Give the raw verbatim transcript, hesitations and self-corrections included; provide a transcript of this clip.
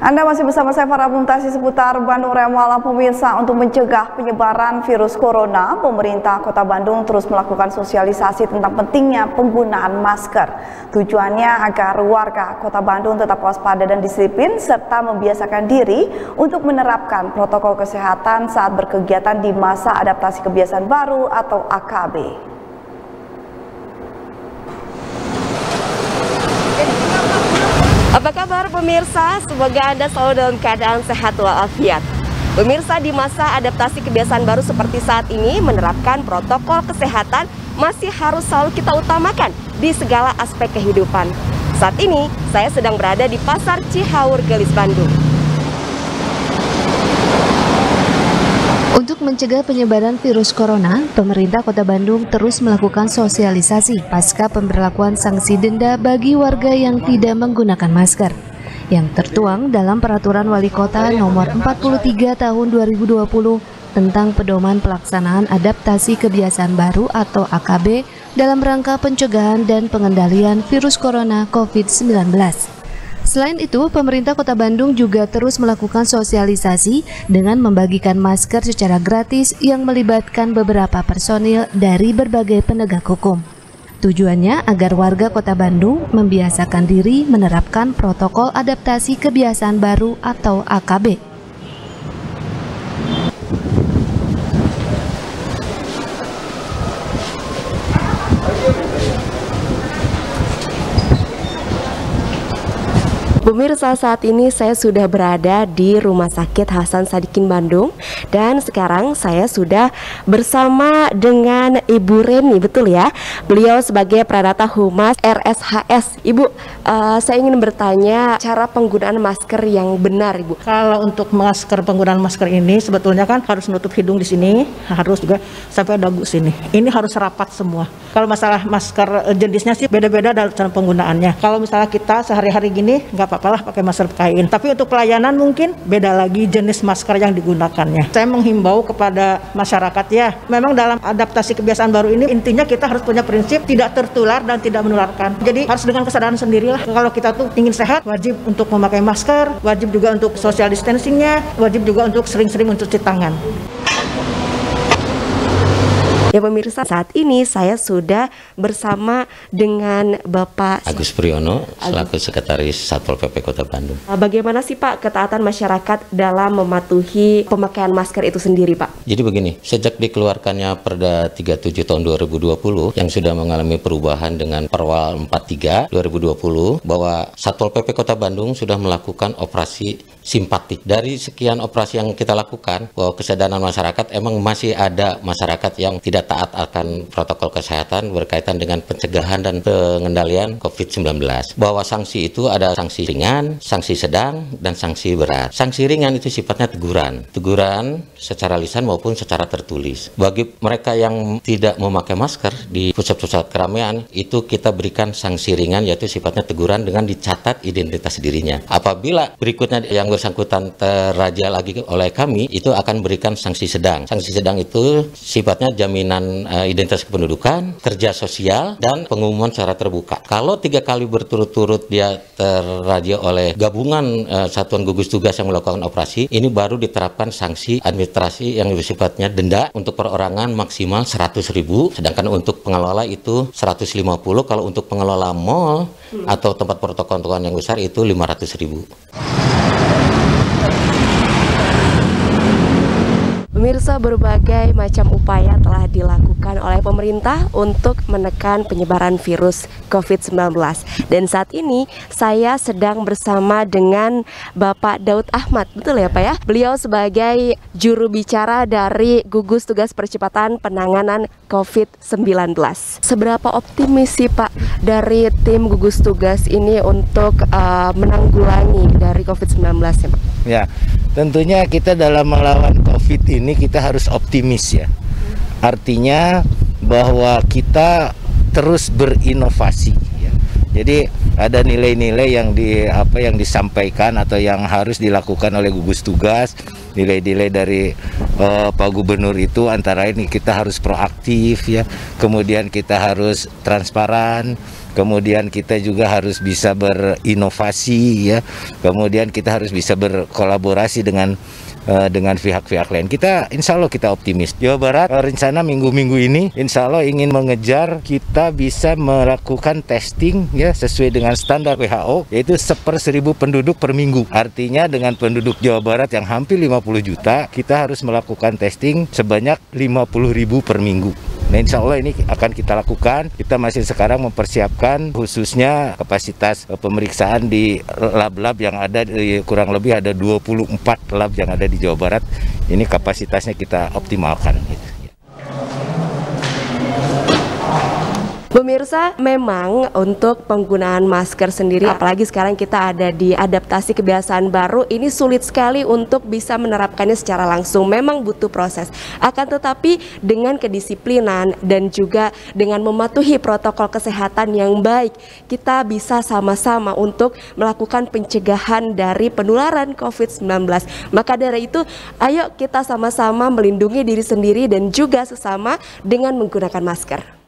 Anda masih bersama saya Farah Mumtazah seputar Bandung Raya Malam. Pemirsa, untuk mencegah penyebaran virus corona, pemerintah Kota Bandung terus melakukan sosialisasi tentang pentingnya penggunaan masker. Tujuannya agar warga Kota Bandung tetap waspada dan disiplin serta membiasakan diri untuk menerapkan protokol kesehatan saat berkegiatan di masa adaptasi kebiasaan baru atau A K B. Apa kabar pemirsa? Semoga Anda selalu dalam keadaan sehat walafiat. Pemirsa, di masa adaptasi kebiasaan baru seperti saat ini, menerapkan protokol kesehatan masih harus selalu kita utamakan di segala aspek kehidupan. Saat ini, saya sedang berada di Pasar Cihaur, Gelis, Bandung. Untuk mencegah penyebaran virus corona, pemerintah Kota Bandung terus melakukan sosialisasi pasca pemberlakuan sanksi denda bagi warga yang tidak menggunakan masker, yang tertuang dalam Peraturan Wali Kota Nomor empat puluh tiga Tahun dua ribu dua puluh tentang pedoman pelaksanaan adaptasi kebiasaan baru atau A K B dalam rangka pencegahan dan pengendalian virus corona COVID sembilan belas. Selain itu, pemerintah Kota Bandung juga terus melakukan sosialisasi dengan membagikan masker secara gratis yang melibatkan beberapa personil dari berbagai penegak hukum. Tujuannya agar warga Kota Bandung membiasakan diri menerapkan protokol adaptasi kebiasaan baru atau A K B. Pemirsa, saat ini saya sudah berada di Rumah Sakit Hasan Sadikin Bandung dan sekarang saya sudah bersama dengan Ibu Reni, betul ya? Beliau sebagai Pranata Humas R S H S. Ibu, uh, saya ingin bertanya cara penggunaan masker yang benar, Ibu. Kalau untuk masker, penggunaan masker ini sebetulnya kan harus nutup hidung di sini, harus juga sampai dagu sini. Ini harus rapat semua. Kalau masalah masker jenisnya sih beda-beda dalam cara penggunaannya. Kalau misalnya kita sehari-hari gini nggak apa-apalah pakai masker kain. Tapi untuk pelayanan mungkin beda lagi jenis masker yang digunakannya. Saya menghimbau kepada masyarakat ya, memang dalam adaptasi kebiasaan baru ini intinya kita harus punya prinsip tidak tertular dan tidak menularkan. Jadi harus dengan kesadaran sendirilah. Kalau kita tuh ingin sehat, wajib untuk memakai masker, wajib juga untuk social distancingnya, wajib juga untuk sering-sering mencuci tangan. Ya pemirsa, saat ini saya sudah bersama dengan Bapak Agus Priyono selaku Sekretaris Satpol P P Kota Bandung. Bagaimana sih Pak ketaatan masyarakat dalam mematuhi pemakaian masker itu sendiri, Pak? Jadi begini, sejak dikeluarkannya Perda tiga puluh tujuh tahun dua ribu dua puluh yang sudah mengalami perubahan dengan Perwal empat puluh tiga dua ribu dua puluh bahwa Satpol P P Kota Bandung sudah melakukan operasi simpatik. Dari sekian operasi yang kita lakukan, bahwa kesadaran masyarakat emang masih ada masyarakat yang tidak taat akan protokol kesehatan berkaitan dengan pencegahan dan pengendalian COVID sembilan belas. Bahwa sanksi itu ada sanksi ringan, sanksi sedang, dan sanksi berat. Sanksi ringan itu sifatnya teguran. Teguran secara lisan maupun secara tertulis. Bagi mereka yang tidak memakai masker di pusat-pusat keramaian, itu kita berikan sanksi ringan, yaitu sifatnya teguran dengan dicatat identitas dirinya. Apabila berikutnya yang bersangkutan teraja lagi oleh kami, itu akan berikan sanksi sedang. Sanksi sedang itu sifatnya jaminan uh, identitas kependudukan, kerja sosial, dan pengumuman secara terbuka. Kalau tiga kali berturut-turut dia teraja oleh gabungan uh, satuan gugus tugas yang melakukan operasi, ini baru diterapkan sanksi administrasi yang sifatnya denda untuk perorangan maksimal seratus ribu, sedangkan untuk pengelola itu seratus lima puluh, kalau untuk pengelola mal atau tempat pertokoan-pertokoan yang besar itu lima ratus ribu. Pemirsa, berbagai macam upaya telah dilakukan oleh pemerintah untuk menekan penyebaran virus COVID sembilan belas. Dan saat ini saya sedang bersama dengan Bapak Daud Ahmad, betul ya Pak ya? Beliau sebagai juru bicara dari Gugus Tugas Percepatan Penanganan COVID sembilan belas. Seberapa optimis sih Pak dari tim gugus tugas ini untuk uh, menanggulangi dari COVID sembilan belas ya Pak? Ya, tentunya kita dalam melawan COVID ini kita harus optimis ya. Artinya bahwa kita terus berinovasi ya. Jadi ada nilai-nilai yang di apa yang disampaikan atau yang harus dilakukan oleh gugus tugas nilai-nilai dari uh, Pak Gubernur itu antara ini kita harus proaktif ya, kemudian kita harus transparan, kemudian kita juga harus bisa berinovasi ya, kemudian kita harus bisa berkolaborasi dengan uh, dengan pihak-pihak lain. Kita insya Allah kita optimis. Jawa Barat uh, rencana minggu-minggu ini insya Allah ingin mengejar kita bisa melakukan testing ya sesuai dengan standar W H O, yaitu seper seribu penduduk per minggu. Artinya dengan penduduk Jawa Barat yang hampir lima puluh juta, kita harus melakukan testing sebanyak lima puluh ribu per minggu. Nah, insya Allah ini akan kita lakukan. Kita masih sekarang mempersiapkan khususnya kapasitas pemeriksaan di lab-lab yang ada, kurang lebih ada dua puluh empat lab yang ada di Jawa Barat. Ini kapasitasnya kita optimalkan. Pemirsa, memang untuk penggunaan masker sendiri, apalagi sekarang kita ada di adaptasi kebiasaan baru, ini sulit sekali untuk bisa menerapkannya secara langsung. Memang butuh proses. Akan tetapi dengan kedisiplinan dan juga dengan mematuhi protokol kesehatan yang baik, kita bisa sama-sama untuk melakukan pencegahan dari penularan COVID sembilan belas. Maka dari itu, ayo kita sama-sama melindungi diri sendiri dan juga sesama dengan menggunakan masker.